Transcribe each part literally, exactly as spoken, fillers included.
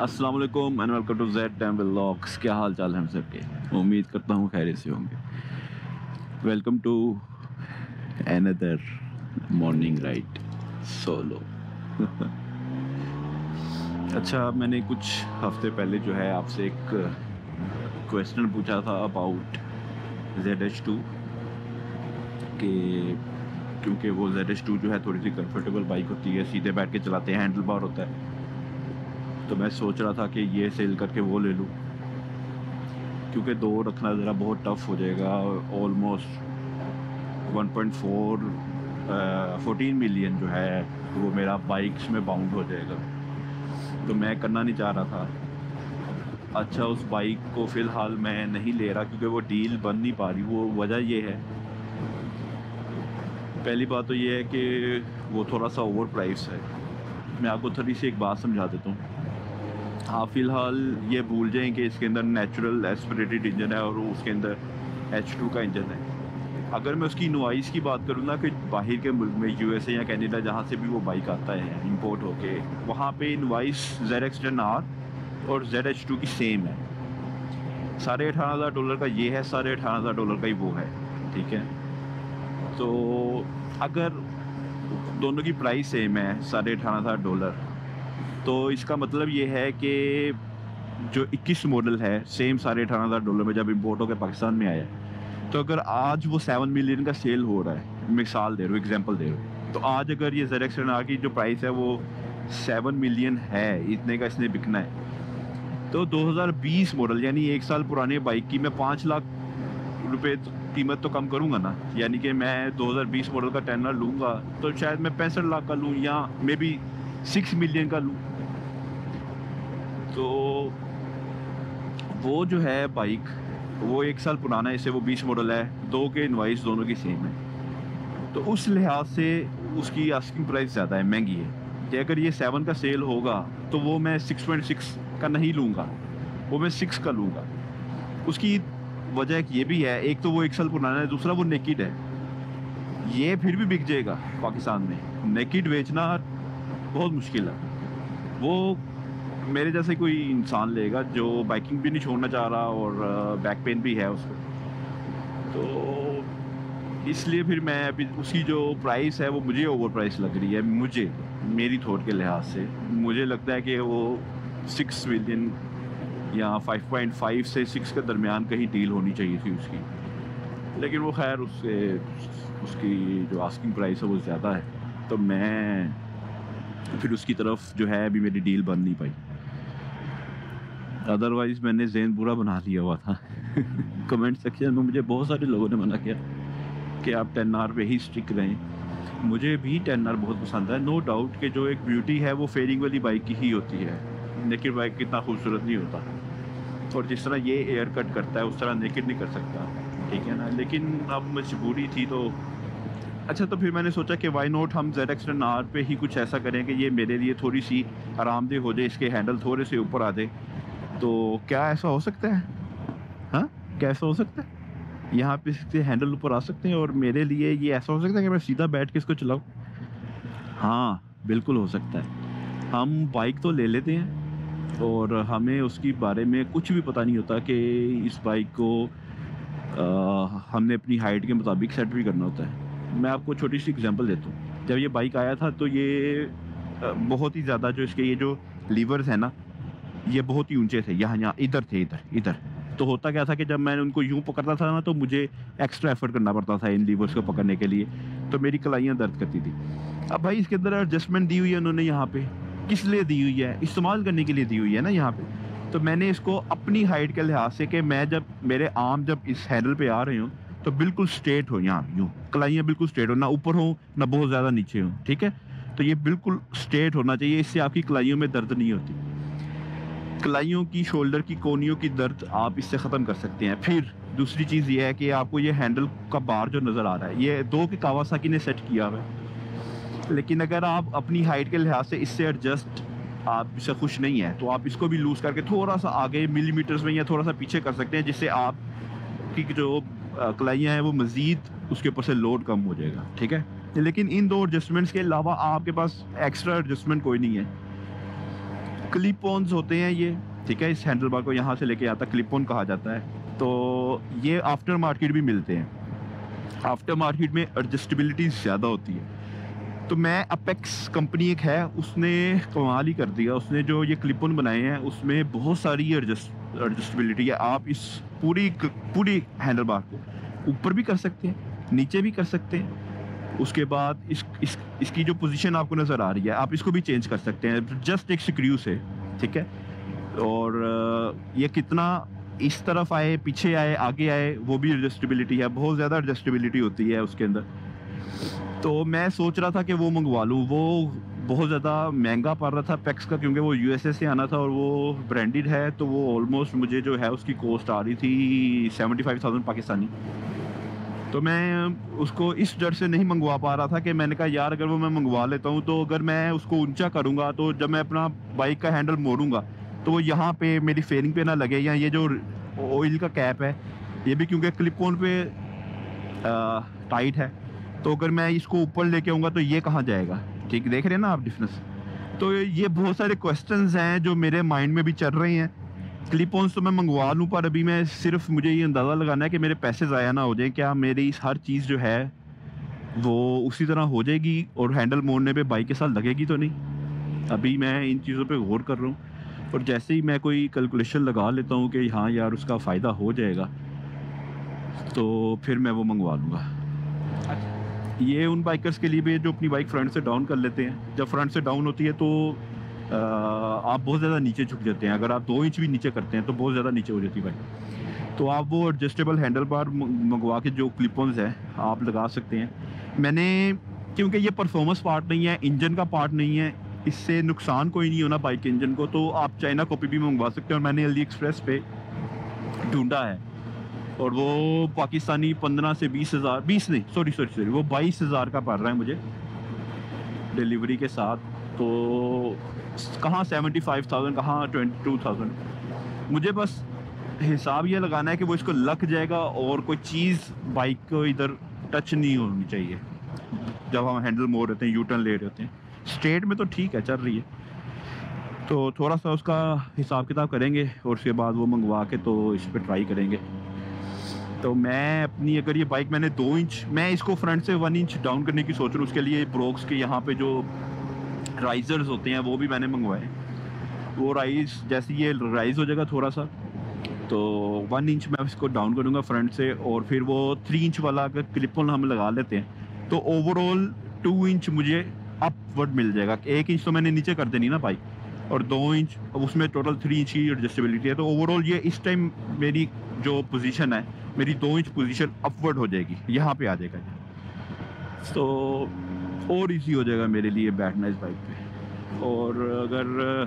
अस्सलाम वालेकुम and welcome to Z time vlogs. क्या हाल चाल है हम सबके? उम्मीद करता हूँ खैरियत से होंगे। Welcome to another morning ride solo. अच्छा, मैंने कुछ हफ्ते पहले जो है आपसे एक क्वेश्चन पूछा था अबाउट जेड एच टू के, क्योंकि वो जेड एच टू जो है थोड़ी सी कंफर्टेबल बाइक होती है, सीधे बैठ के चलाते हैं, हैंडल बार होता है। तो मैं सोच रहा था कि ये सेल करके वो ले लूँ, क्योंकि दो रखना ज़रा बहुत टफ हो जाएगा। Almost one point four fourteen million जो है वो मेरा बाइक्स में बाउंड हो जाएगा, तो मैं करना नहीं चाह रहा था। अच्छा, उस बाइक को फ़िलहाल मैं नहीं ले रहा क्योंकि वो डील बन नहीं पा रही। वो वजह ये है, पहली बात तो ये है कि वो थोड़ा सा ओवर प्राइस है। मैं आपको थोड़ी सी एक बात समझा देता हूँ। हाँ, फ़िलहाल ये भूल जाएं कि इसके अंदर नेचुरल एस्पिरेटेड इंजन है और उसके अंदर एच टू का इंजन है। अगर मैं उसकी इनवॉइस की बात करूँ ना, कि बाहर के मुल्क में यूएसए या कनाडा जहाँ से भी वो बाइक आता है इंपोर्ट होके, वहाँ पे invoice Z X ten R और जेड एच टू की सेम है। साढ़े अठारह हज़ार डॉलर का ये है, साढ़े अठारह हज़ार डॉलर का ही वो है। ठीक है, तो अगर दोनों की प्राइस सेम है, साढ़े अठारह हज़ार डॉलर, तो इसका मतलब ये है कि जो इक्कीस मॉडल है सेम साढ़े अठारह हज़ार डॉलर में जब इम्पोर्ट होकर पाकिस्तान में आया, तो अगर आज वो सेवन मिलियन का सेल हो रहा है, मिसाल दे रहा हूँ, एग्जांपल दे रहा हूँ, तो आज अगर ये जेड एक्स टेन आर की जो प्राइस है वो सेवन मिलियन है, इतने का इसने बिकना है, तो दो हज़ार बीस मॉडल यानी एक साल पुराने बाइक की मैं पाँच लाख रुपए कीमत तो कम करूँगा ना। यानी कि मैं दो हज़ार बीस मॉडल का टेनर लूँगा तो शायद मैं पैंसठ लाख का लूँ या मे बी सिक्स मिलियन का लूँ। तो वो जो है बाइक, वो एक साल पुराना है, इससे वो बीस मॉडल है, दो के इनवाइस दोनों की सेम है, तो उस लिहाज से उसकी आस्किंग प्राइस ज़्यादा है, महंगी है। कि अगर ये सेवन का सेल होगा तो वो मैं सिक्स पॉइंट सिक्स का नहीं लूँगा, वो मैं सिक्स का लूँगा। उसकी वजह एक ये भी है, एक तो वो एक साल पुराना है, दूसरा वो नेकिड है। ये फिर भी बिक जाएगा पाकिस्तान में, नेकिड बेचना बहुत मुश्किल है। वो मेरे जैसे कोई इंसान लेगा जो बाइकिंग भी नहीं छोड़ना चाह रहा और बैक पेन भी है उसको, तो इसलिए फिर मैं अभी उसकी जो प्राइस है वो मुझे ओवर प्राइस लग रही है। मुझे, मेरी थॉट के लिहाज से मुझे लगता है कि वो सिक्स मिलियन या फाइव पॉइंट फाइव से सिक्स के दरमियान कहीं डील होनी चाहिए थी उसकी, लेकिन वो खैर उससे उसकी जो आस्किंग प्राइस है वो ज़्यादा है, तो मैं फिर उसकी तरफ जो है अभी मेरी डील बन नहीं पाई। अदरवाइज़ मैंने ज़हन पूरा बना लिया हुआ था। कमेंट सेक्शन में मुझे बहुत सारे लोगों ने मना किया कि आप टेन आर पे ही स्टिक रहें। मुझे भी टेन आर बहुत पसंद है, नो डाउट कि जो एक ब्यूटी है वो फेयरिंग वाली बाइक की ही होती है। नेकेड बाइक इतना खूबसूरत नहीं होता, और जिस तरह ये एयर कट करता है उस तरह नेकेड नहीं कर सकता, ठीक है ना। लेकिन अब मजबूरी थी, तो अच्छा, तो फिर मैंने सोचा कि वाई नॉट हम जेड एक्स टेन आर पे ही कुछ ऐसा करें कि ये मेरे लिए थोड़ी सी आरामदेह हो जाए, इसके हैंडल थोड़े से ऊपर आ जाए। तो क्या ऐसा हो सकता है? हाँ, कैसा हो सकता है? यहाँ पे इसके हैंडल ऊपर आ सकते हैं और मेरे लिए ये ऐसा हो सकता है कि मैं सीधा बैठ के इसको चलाऊँ? हाँ, बिल्कुल हो सकता है। हम बाइक तो ले लेते हैं और हमें उसके बारे में कुछ भी पता नहीं होता कि इस बाइक को आ, हमने अपनी हाइट के मुताबिक सेट भी करना होता है। मैं आपको छोटी सी एग्जांपल देता हूँ। जब ये बाइक आया था तो ये बहुत ही ज़्यादा, जो इसके ये जो लीवर्स हैं ना, ये बहुत ही ऊंचे थे, यहाँ यहाँ इधर थे, इधर इधर। तो होता क्या था कि जब मैंने उनको यूँ पकड़ता था ना, तो मुझे एक्स्ट्रा एफर्ट करना पड़ता था इन लीवर्स को पकड़ने के लिए, तो मेरी कलाइयाँ दर्द करती थी। अब भाई इसके अंदर एडजस्टमेंट दी हुई है उन्होंने, यहाँ पे किस लिए दी हुई है? इस्तेमाल करने के लिए दी हुई है ना यहाँ पे। तो मैंने इसको अपनी हाइट के लिहाज से, कि मैं जब मेरे आर्म जब इस हैंडल पे आ रहे हूँ तो बिल्कुल स्ट्रेट हो, यहाँ यूँ कलाइयाँ बिल्कुल स्ट्रेट हो, ना ऊपर हो ना बहुत ज़्यादा नीचे हो, ठीक है। तो ये बिल्कुल स्ट्रेट होना चाहिए, इससे आपकी कलाइयों में दर्द नहीं होती। कलाइयों की, शोल्डर की कोनियों की दर्द आप इससे ख़त्म कर सकते हैं। फिर दूसरी चीज़ ये है कि आपको ये हैंडल का बार जो नज़र आ रहा है, ये दो के कावासाकी ने सेट किया हुआ है, लेकिन अगर आप अपनी हाइट के लिहाज से इससे एडजस्ट, आप इससे खुश नहीं है, तो आप इसको भी लूज़ करके थोड़ा सा आगे मिलीमीटर्स में या थोड़ा सा पीछे कर सकते हैं, जिससे आपकी जो कलाइयाँ हैं वो मज़ीद उसके ऊपर से लोड कम हो जाएगा, ठीक है। लेकिन इन दो एडजस्टमेंट्स के अलावा आपके पास एक्स्ट्रा एडजस्टमेंट कोई नहीं है। क्लिप ऑन्स होते हैं ये, ठीक है। इस हैंडल बार को यहाँ से लेके आता क्लिप ऑन कहा जाता है। तो ये आफ्टर मार्केट भी मिलते हैं। आफ्टर मार्केट में एडजस्टेबिलिटी ज़्यादा होती है। तो मैं अपेक्स कंपनी एक है, उसने कमाल ही कर दिया। उसने जो ये क्लिप ऑन बनाए हैं उसमें बहुत सारी एडजस्ट एडजस्टेबिलिटी है। आप इस पूरी पूरी हैंडल बार को ऊपर भी कर सकते हैं, नीचे भी कर सकते हैं। उसके बाद इस, इस इसकी जो पोजीशन आपको नज़र आ रही है, आप इसको भी चेंज कर सकते हैं जस्ट एक स्क्रू से, ठीक है। और ये कितना इस तरफ आए, पीछे आए, आगे आए, वो भी एडजस्टेबिलिटी है। बहुत ज़्यादा एडजस्टेबिलिटी होती है उसके अंदर। तो मैं सोच रहा था कि वो मंगवा लूँ। वो बहुत ज़्यादा महंगा पड़ रहा था पैक्स का, क्योंकि वो यूएसए से आना था और वो ब्रांडेड है। तो वो ऑलमोस्ट मुझे जो है उसकी कॉस्ट आ रही थी सेवेंटी फाइव थाउजेंड पाकिस्तानी। तो मैं उसको इस डर से नहीं मंगवा पा रहा था कि मैंने कहा यार अगर वो मैं मंगवा लेता हूँ तो अगर मैं उसको ऊंचा करूँगा तो जब मैं अपना बाइक का हैंडल मोड़ूंगा तो वो यहाँ पे मेरी फेयरिंग पे ना लगे, या ये जो ऑयल का कैप है ये भी क्योंकि क्लिप ऑन पे आ, टाइट है, तो अगर मैं इसको ऊपर लेके आऊँगा तो ये कहाँ जाएगा। ठीक देख रहे हैं ना आप डिफरेंस। तो ये बहुत सारे क्वेश्चंस हैं जो मेरे माइंड में भी चल रहे हैं। क्लिप ऑन्स तो मैं मंगवा लूँ, पर अभी मैं सिर्फ मुझे ये अंदाज़ा लगाना है कि मेरे पैसे ज़ाया ना हो जाए। क्या मेरी इस हर चीज़ जो है वो उसी तरह हो जाएगी और हैंडल मोड़ने पे बाइक के साथ लगेगी तो नहीं। अभी मैं इन चीज़ों पे गौर कर रहा हूँ, और जैसे ही मैं कोई कैलकुलेशन लगा लेता हूँ कि हाँ यार उसका फ़ायदा हो जाएगा तो फिर मैं वो मंगवा लूँगा। ये उन बाइकर्स के लिए भी है जो अपनी बाइक फ्रंट से डाउन कर लेते हैं। जब फ्रंट से डाउन होती है तो आ, आप बहुत ज़्यादा नीचे झुक जाते हैं। अगर आप दो इंच भी नीचे करते हैं तो बहुत ज़्यादा नीचे हो जाती है बाइक। तो आप वो एडजस्टेबल हैंडल बार मंगवा के जो क्लिप ऑन्स है आप लगा सकते हैं। मैंने, क्योंकि ये परफॉर्मेंस पार्ट नहीं है, इंजन का पार्ट नहीं है, इससे नुकसान कोई नहीं होना बाइक के इंजन को, तो आप चाइना कॉपी भी मंगवा सकते हैं। और मैंने अली एक्सप्रेस पे ढूंढा है और वो पाकिस्तानी पंद्रह से बीस हज़ार बीस नहीं सॉरी सॉरी सॉरी वो बाईस हज़ार का पड़ रहा है मुझे डिलीवरी के साथ। तो कहाँ सेवेंटी फाइव थाउजेंड, कहाँ ट्वेंटी टू थाउजेंड। मुझे बस हिसाब ये लगाना है कि वो इसको लग जाएगा और कोई चीज़ बाइक को इधर टच नहीं होनी चाहिए जब हम हैंडल मोड़ रहे हैं, यू टर्न ले रहे होते हैं। स्ट्रेट में तो ठीक है, चल रही है। तो थोड़ा सा उसका हिसाब किताब करेंगे और उसके बाद वो मंगवा के तो इस पर ट्राई करेंगे। तो मैं अपनी, अगर ये बाइक मैंने दो इंच, मैं इसको फ्रंट से वन इंच डाउन करने की सोच रहा हूँ। उसके लिए ब्रोक्स के यहाँ पे जो राइजर्स होते हैं वो भी मैंने मंगवाए। वो राइज जैसे ये राइज हो जाएगा थोड़ा सा, तो वन इंच मैं इसको डाउन करूँगा फ्रंट से, और फिर वो थ्री इंच वाला अगर क्लिप ऑन हम लगा लेते हैं तो ओवरऑल टू इंच मुझे अपवर्ड मिल जाएगा। एक इंच तो मैंने नीचे कर देनी ना बाइक, और दो इंच, अब उसमें टोटल थ्री इंच की एडजस्टेबिलिटी है। तो ओवरऑल ये इस टाइम मेरी जो पोजीशन है, मेरी दो इंच पोजीशन अपवर्ड हो जाएगी, यहाँ पे आ जाएगा। तो और इजी हो जाएगा मेरे लिए बैठना इस बाइक पे। और अगर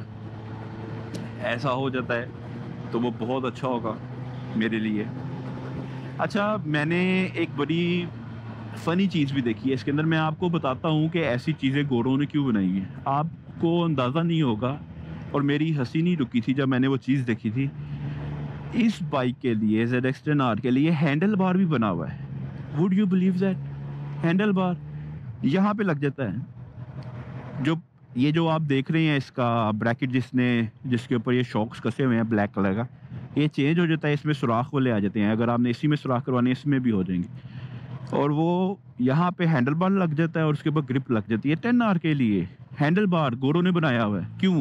ऐसा हो जाता है तो वो बहुत अच्छा होगा मेरे लिए। अच्छा, मैंने एक बड़ी फ़नी चीज़ भी देखी है इसके अंदर। मैं आपको बताता हूँ कि ऐसी चीज़ें गोरों ने क्यों बनाई हैं। आपको अंदाज़ा नहीं होगा, और मेरी हंसी नहीं रुकी थी जब मैंने वो चीज़ देखी थी। इस बाइक के लिए, ज़ेड एक्स टेन आर के लिए हैंडल बार भी बना हुआ है। Would you believe that? Handle bar यहाँ पे लग जाता है। जो ये जो आप देख रहे हैं इसका ब्रैकेट, जिसने जिसके ऊपर ये शॉक्स कसे हुए हैं ब्लैक कलर का, ये चेंज हो जाता है। इसमें सुराख वाले आ जाते हैं। अगर आपने इसी में सुराख करवाने, इसमें भी हो जाएंगे। और वो यहाँ पे हैंडल बार लग जाता है और उसके ऊपर ग्रिप लग जाती है। टेन आर के लिए हैंडल बार गोरों ने बनाया हुआ है। क्यों?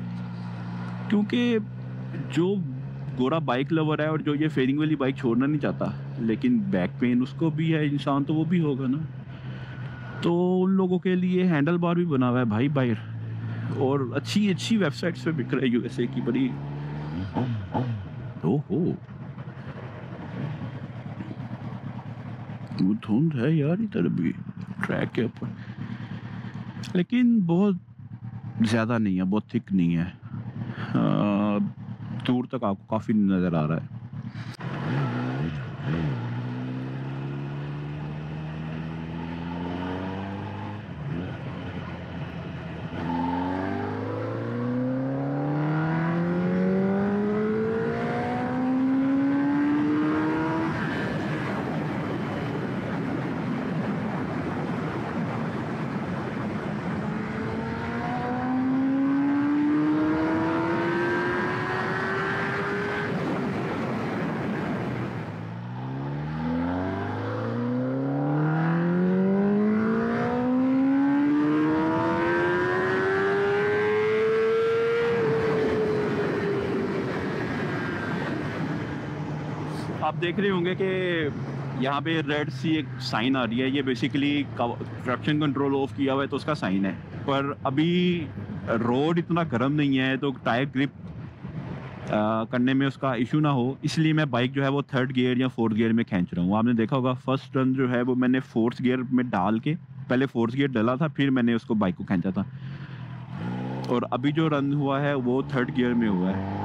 क्योंकि जो गोरा बाइक लवर है और जो ये फेयरिंग वाली बाइक छोड़ना नहीं चाहता, लेकिन बैक पेन उसको भी है, इंसान तो वो भी होगा ना। तो उन लोगों के लिए हैंडल बार भी बना हुआ है भाई बाइक, और अच्छी अच्छी वेबसाइट्स पे बिक रहा है यूएसए की बड़ी। ओहो, धुंध है यार इधर भी ट्रैक के ऊपर, लेकिन बहुत ज़्यादा नहीं है, बहुत थिक नहीं है। आ, दूर तक आपको काफ़ी नज़र आ रहा है। आप देख रहे होंगे कि यहाँ पे रेड सी एक साइन आ रही है, ये बेसिकली ट्रैक्शन कंट्रोल ऑफ किया हुआ है तो उसका साइन है। पर अभी रोड इतना गर्म नहीं है तो टायर ग्रिप आ, करने में उसका इशू ना हो, इसलिए मैं बाइक जो है वो थर्ड गियर या फोर्थ गियर में खींच रहा हूँ। आपने देखा होगा फर्स्ट रन जो है वो मैंने फोर्थ गियर में डाल के, पहले फोर्थ गियर डाला था फिर मैंने उसको बाइक को खींचा था, और अभी जो रन हुआ है वो थर्ड गियर में हुआ है।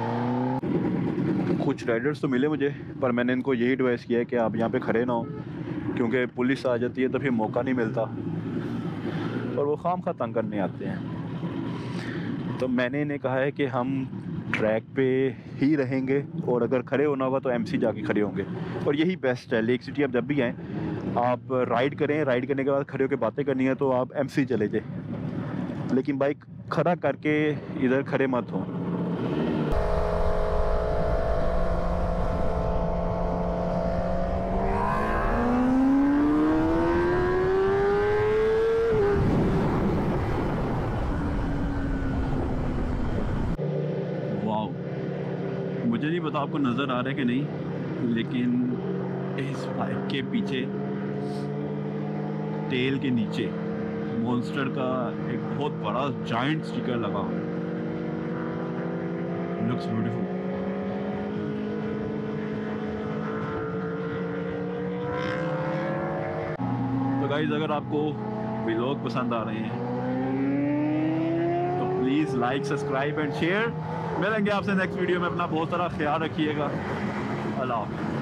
कुछ राइडर्स तो मिले मुझे, पर मैंने इनको यही एडवाइस किया है कि आप यहाँ पे खड़े ना हो, क्योंकि पुलिस आ जाती है तो फिर मौका नहीं मिलता और वो खाम खा तंग करने आते हैं। तो मैंने इन्हें कहा है कि हम ट्रैक पे ही रहेंगे और अगर खड़े होना होगा तो एमसी जाके खड़े होंगे, और यही बेस्ट है। लेक सिटी आप जब भी आएँ आप राइड करें, राइड करने के बाद खड़े होकर बातें करनी है तो आप एमसी चले जाए, लेकिन बाइक खड़ा करके इधर खड़े मत हो। मुझे नहीं पता आपको नज़र आ रहा है कि नहीं, लेकिन इस बाइक के पीछे टेल के नीचे मॉन्स्टर का एक बहुत बड़ा जायंट स्टिकर लगा, लुक्स ब्यूटीफुल। तो गाइस, अगर आपको व्लॉग पसंद आ रहे हैं तो please like, subscribe and share. मिलेंगे आपसे नेक्स्ट वीडियो में। अपना बहुत सारा ख्याल रखिएगा। अल्लाह हाफ़िज़।